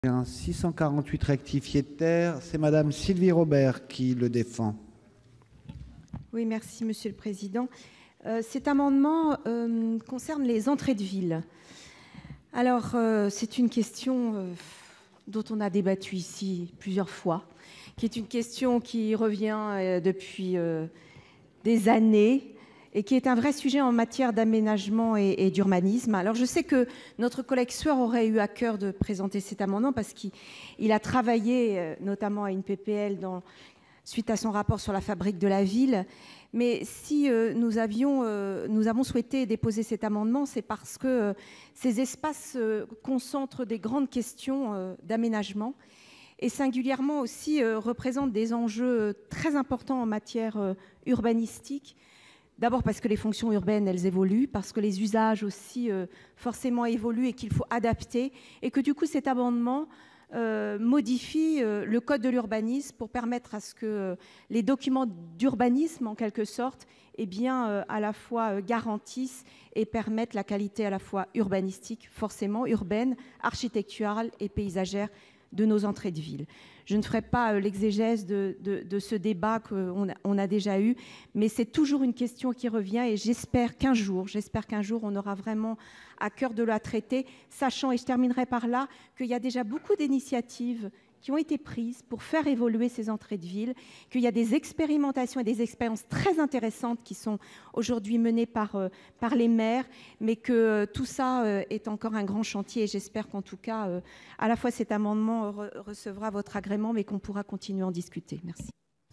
Un 648 rectifié de terre, c'est Madame Sylvie Robert qui le défend. Oui, merci Monsieur le Président. Cet amendement concerne les entrées de ville. Alors, c'est une question dont on a débattu ici plusieurs fois, qui est une question qui revient depuis des années et qui est un vrai sujet en matière d'aménagement et d'urbanisme. Alors je sais que notre collègue Sueur aurait eu à cœur de présenter cet amendement parce qu'il a travaillé notamment à une PPL suite à son rapport sur la fabrique de la ville. Mais si nous avons souhaité déposer cet amendement, c'est parce que ces espaces concentrent des grandes questions d'aménagement et singulièrement aussi représentent des enjeux très importants en matière urbanistique. D'abord parce que les fonctions urbaines, elles évoluent, parce que les usages aussi forcément évoluent et qu'il faut adapter, et que du coup cet amendement modifie le code de l'urbanisme pour permettre à ce que les documents d'urbanisme, en quelque sorte, eh bien, à la fois garantissent et permettent la qualité à la fois urbanistique, forcément urbaine, architecturale et paysagère de nos entrées de ville. Je ne ferai pas l'exégèse de ce débat qu'on a déjà eu, mais c'est toujours une question qui revient et j'espère qu'un jour, on aura vraiment à cœur de la traiter, sachant, et je terminerai par là, qu'il y a déjà beaucoup d'initiatives qui ont été prises pour faire évoluer ces entrées de ville, qu'il y a des expérimentations et des expériences très intéressantes qui sont aujourd'hui menées par les maires, mais que tout ça est encore un grand chantier et j'espère qu'en tout cas, à la fois cet amendement recevra votre agrément, mais qu'on pourra continuer à en discuter. Merci.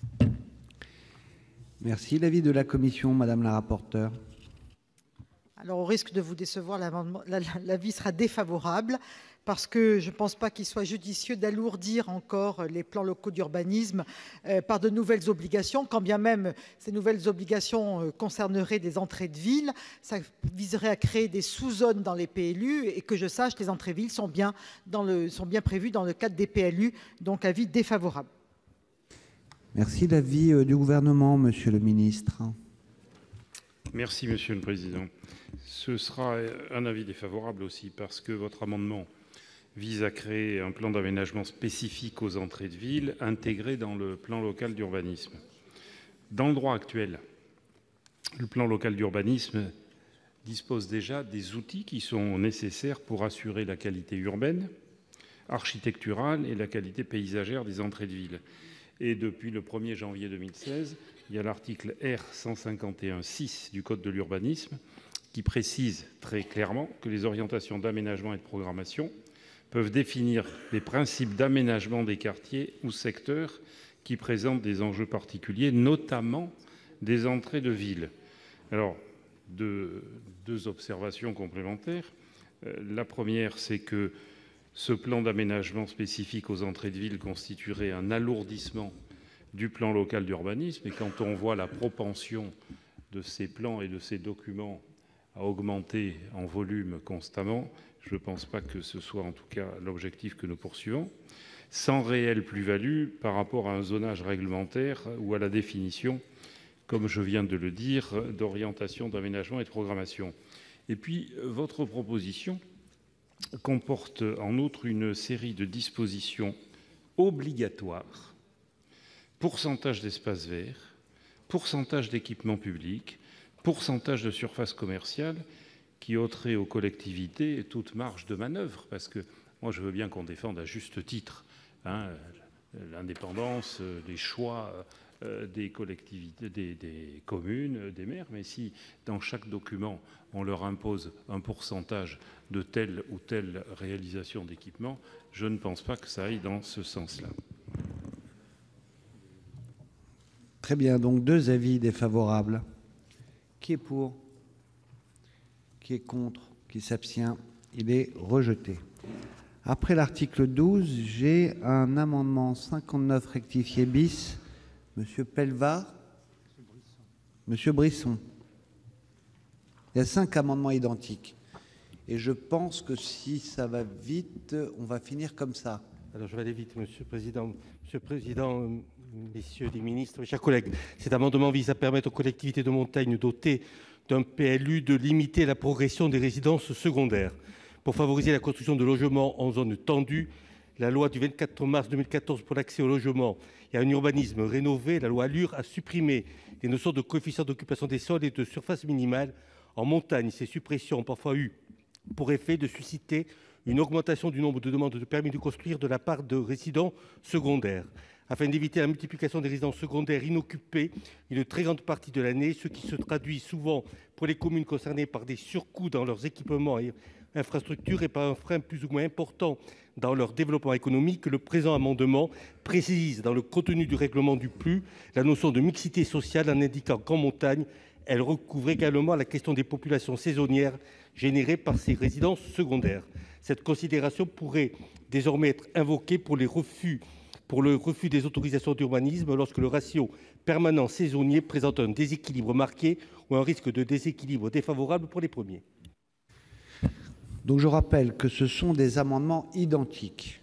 Merci. L'avis de la commission, Madame la rapporteure. Alors, au risque de vous décevoir, l'avis sera défavorable parce que je ne pense pas qu'il soit judicieux d'alourdir encore les plans locaux d'urbanisme par de nouvelles obligations, quand bien même ces nouvelles obligations concerneraient des entrées de ville. Ça viserait à créer des sous-zones dans les PLU et que je sache, les entrées de ville sont bien prévues dans le cadre des PLU, donc avis défavorable. Merci. L'avis du gouvernement, Monsieur le ministre. Merci, Monsieur le Président. Ce sera un avis défavorable aussi parce que votre amendement vise à créer un plan d'aménagement spécifique aux entrées de ville intégré dans le plan local d'urbanisme. Dans le droit actuel, le plan local d'urbanisme dispose déjà des outils qui sont nécessaires pour assurer la qualité urbaine, architecturale et la qualité paysagère des entrées de ville. Et depuis le 1er janvier 2016, il y a l'article R. 151-6 du Code de l'urbanisme qui précise très clairement que les orientations d'aménagement et de programmation peuvent définir les principes d'aménagement des quartiers ou secteurs qui présentent des enjeux particuliers, notamment des entrées de ville. Alors, deux observations complémentaires. La première, c'est que ce plan d'aménagement spécifique aux entrées de ville constituerait un alourdissement du plan local d'urbanisme. Et quand on voit la propension de ces plans et de ces documents à augmenter en volume constamment, je ne pense pas que ce soit en tout cas l'objectif que nous poursuivons, sans réelle plus-value par rapport à un zonage réglementaire ou à la définition, comme je viens de le dire, d'orientation, d'aménagement et de programmation. Et puis, votre proposition comporte en outre une série de dispositions obligatoires, pourcentage d'espaces verts, pourcentage d'équipements publics, pourcentage de surface commerciale, qui ôterait aux collectivités toute marge de manœuvre, parce que moi je veux bien qu'on défende à juste titre l'indépendance, les choix des collectivités, des communes, des maires, mais si dans chaque document on leur impose un pourcentage de telle ou telle réalisation d'équipement, je ne pense pas que ça aille dans ce sens-là. Très bien, donc 2 avis défavorables. Qui est pour? Qui est contre? Qui s'abstient? Il est rejeté. Après l'article 12, j'ai un amendement 59 rectifié bis. Monsieur Pellevat. Monsieur Brisson. Il y a 5 amendements identiques. Et je pense que si ça va vite, on va finir comme ça. Alors je vais aller vite, Monsieur le Président. Monsieur le Président, Messieurs les ministres, mes chers collègues, cet amendement vise à permettre aux collectivités de montagne dotées d'un PLU de limiter la progression des résidences secondaires pour favoriser la construction de logements en zone tendue La loi du 24 mars 2014 pour l'accès au logement et à un urbanisme rénové, la loi ALUR, a supprimé les notions de coefficient d'occupation des sols et de surface minimale. En montagne, ces suppressions ont parfois eu pour effet de susciter une augmentation du nombre de demandes de permis de construire de la part de résidents secondaires. Afin d'éviter la multiplication des résidences secondaires inoccupées une très grande partie de l'année, ce qui se traduit souvent pour les communes concernées par des surcoûts dans leurs équipements et infrastructures et par un frein plus ou moins important dans leur développement économique, le présent amendement précise dans le contenu du règlement du PLU la notion de mixité sociale en indiquant qu'en montagne, elle recouvre également la question des populations saisonnières générées par ces résidences secondaires. Cette considération pourrait désormais être invoquée pour le refus des autorisations d'urbanisme lorsque le ratio permanent saisonnier présente un déséquilibre marqué ou un risque de déséquilibre défavorable pour les premiers. Donc je rappelle que ce sont des amendements identiques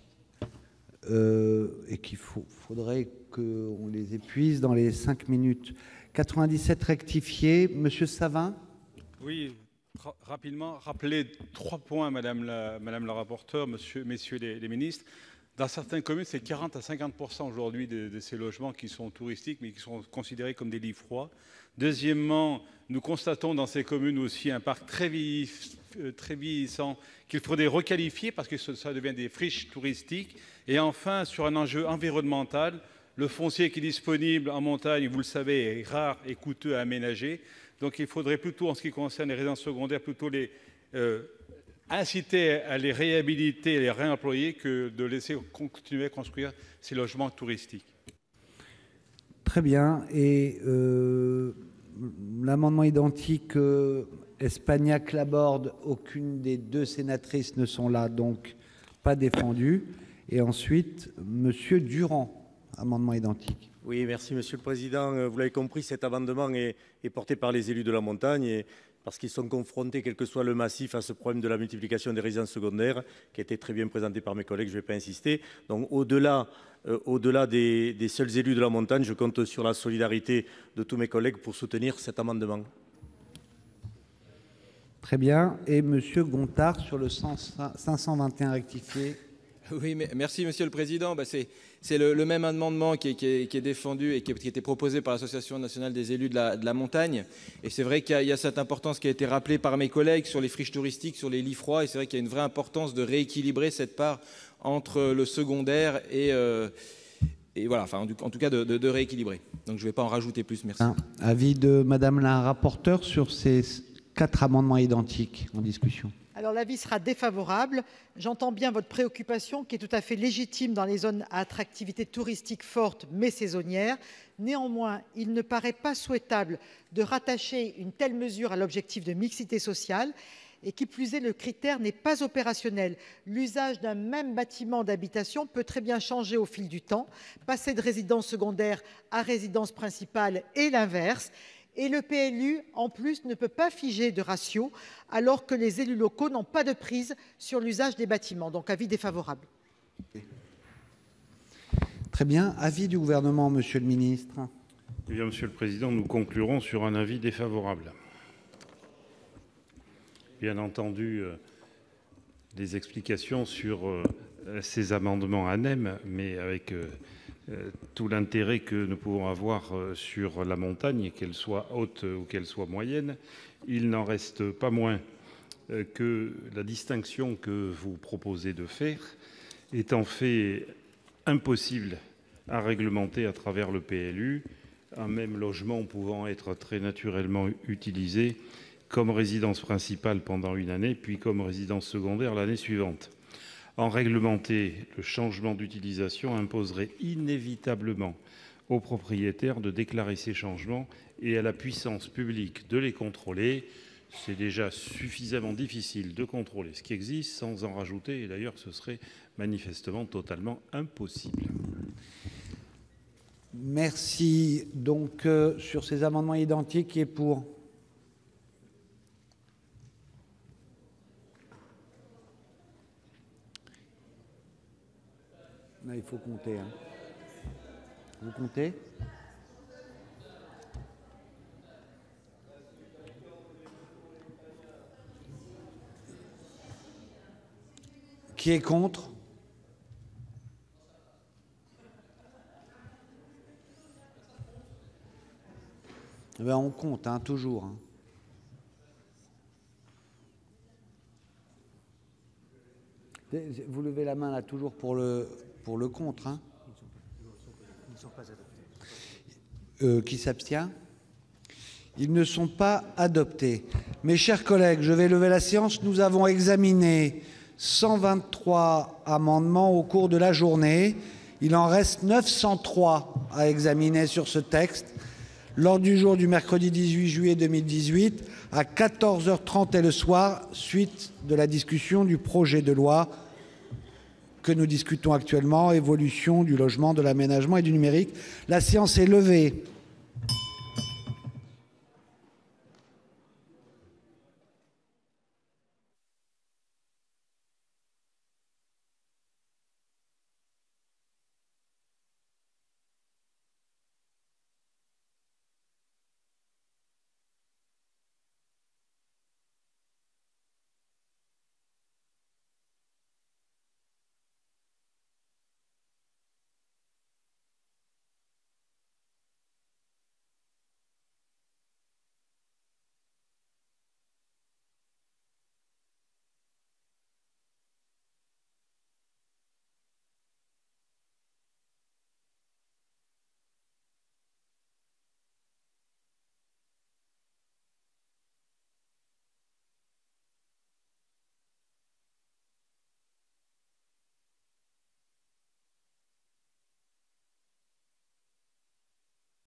et qu'il faudrait qu'on les épuise dans les 5 minutes. 97 rectifié, Monsieur Savin. Oui, rapidement, rappeler 3 points, Madame la rapporteure, messieurs les ministres. Dans certaines communes, c'est 40 à 50% aujourd'hui de ces logements qui sont touristiques, mais qui sont considérés comme des lits froids. Deuxièmement, nous constatons dans ces communes aussi un parc très vieillissant qu'il faudrait requalifier parce que ça devient des friches touristiques. Et enfin, sur un enjeu environnemental, le foncier qui est disponible en montagne, vous le savez, est rare et coûteux à aménager. Donc il faudrait plutôt, en ce qui concerne les résidences secondaires, plutôt les inciter à les réhabiliter et les réemployer que de laisser continuer à construire ces logements touristiques. Très bien. Et l'amendement identique Espagnac-Laborde, aucune des deux sénatrices ne sont là, donc pas défendu. Et ensuite, Monsieur Durand, amendement identique. Oui, merci Monsieur le Président. Vous l'avez compris, cet amendement est porté par les élus de la montagne parce qu'ils sont confrontés, quel que soit le massif, à ce problème de la multiplication des résidences secondaires, qui a été très bien présenté par mes collègues, je ne vais pas insister. Donc au-delà des seuls élus de la montagne, je compte sur la solidarité de tous mes collègues pour soutenir cet amendement. Très bien. Et Monsieur Gontard, sur le 521 rectifié. Oui, merci Monsieur le Président. C'est le même amendement qui est défendu et qui a été proposé par l'Association nationale des élus de la montagne. Et c'est vrai qu'il y a cette importance qui a été rappelée par mes collègues sur les friches touristiques, sur les lits froids. Et c'est vrai qu'il y a une vraie importance de rééquilibrer cette part entre le secondaire et voilà, enfin, en tout cas de rééquilibrer. Donc je ne vais pas en rajouter plus. Merci. Avis de Madame la rapporteure sur ces 4 amendements identiques en discussion. Alors l'avis sera défavorable. J'entends bien votre préoccupation qui est tout à fait légitime dans les zones à attractivité touristique forte mais saisonnière. Néanmoins, il ne paraît pas souhaitable de rattacher une telle mesure à l'objectif de mixité sociale et qui plus est, le critère n'est pas opérationnel. L'usage d'un même bâtiment d'habitation peut très bien changer au fil du temps, passer de résidence secondaire à résidence principale et l'inverse. Et le PLU, en plus, ne peut pas figer de ratio, alors que les élus locaux n'ont pas de prise sur l'usage des bâtiments. Donc, avis défavorable. Très bien. Avis du gouvernement, Monsieur le ministre. Eh bien, Monsieur le Président, nous conclurons sur un avis défavorable. Bien entendu, des explications sur ces amendements ANEM, mais avec tout l'intérêt que nous pouvons avoir sur la montagne, qu'elle soit haute ou qu'elle soit moyenne, il n'en reste pas moins que la distinction que vous proposez de faire est en fait impossible à réglementer à travers le PLU, un même logement pouvant être très naturellement utilisé comme résidence principale pendant une année, puis comme résidence secondaire l'année suivante. En réglementer, le changement d'utilisation imposerait inévitablement aux propriétaires de déclarer ces changements et à la puissance publique de les contrôler. C'est déjà suffisamment difficile de contrôler ce qui existe sans en rajouter, et d'ailleurs ce serait manifestement totalement impossible. Merci. Donc, sur ces amendements identiques, qui est pour ? Là, il faut compter. Hein. Vous comptez ? Qui est contre ? Eh bien, on compte, hein, toujours. Hein. Vous levez la main là toujours pour le contre. Hein. Ils ne sont pas adoptés. Qui s'abstient? Ils ne sont pas adoptés. Mes chers collègues, je vais lever la séance. Nous avons examiné 123 amendements au cours de la journée. Il en reste 903 à examiner sur ce texte. L'ordre du jour du mercredi 18 juillet 2018, à 14h30 et le soir, suite de la discussion du projet de loi que nous discutons actuellement, évolution du logement, de l'aménagement et du numérique. La séance est levée.